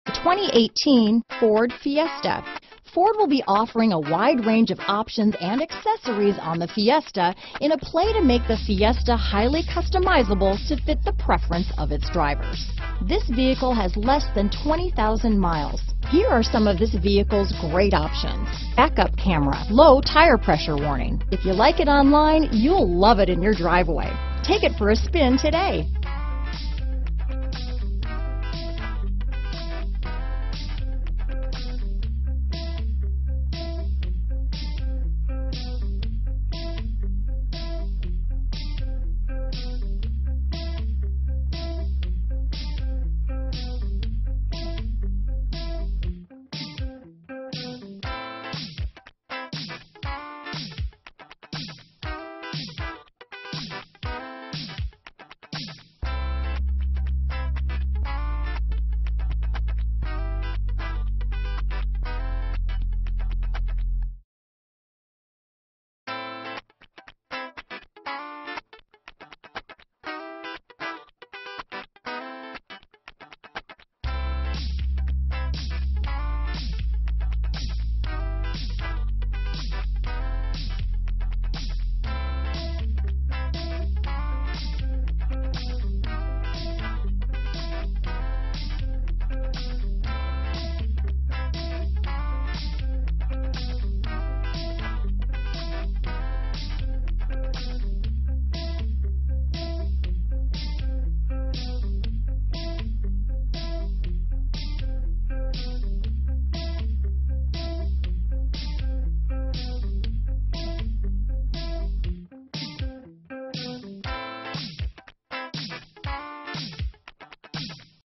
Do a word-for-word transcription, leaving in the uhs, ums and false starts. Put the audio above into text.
twenty eighteen Ford Fiesta. Ford will be offering a wide range of options and accessories on the Fiesta in a play to make the Fiesta highly customizable to fit the preference of its drivers. This vehicle has less than twenty thousand miles. Here are some of this vehicle's great options: backup camera, low tire pressure warning. If you like it online, you'll love it in your driveway. Take it for a spin today.